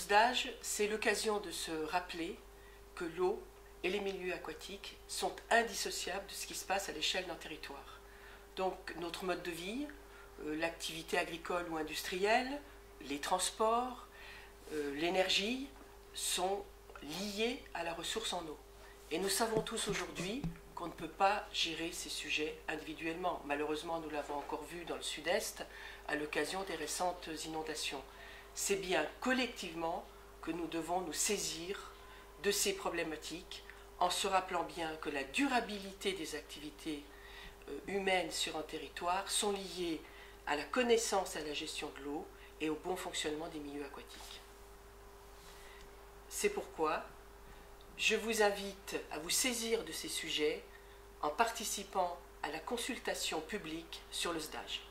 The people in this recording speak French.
SDAGE, c'est l'occasion de se rappeler que l'eau et les milieux aquatiques sont indissociables de ce qui se passe à l'échelle d'un territoire. Donc notre mode de vie, l'activité agricole ou industrielle, les transports, l'énergie sont liés à la ressource en eau. Et nous savons tous aujourd'hui qu'on ne peut pas gérer ces sujets individuellement. Malheureusement, nous l'avons encore vu dans le sud-est à l'occasion des récentes inondations. C'est bien collectivement que nous devons nous saisir de ces problématiques en se rappelant bien que la durabilité des activités humaines sur un territoire sont liées à la connaissance et à la gestion de l'eau et au bon fonctionnement des milieux aquatiques. C'est pourquoi je vous invite à vous saisir de ces sujets en participant à la consultation publique sur le SDAGE.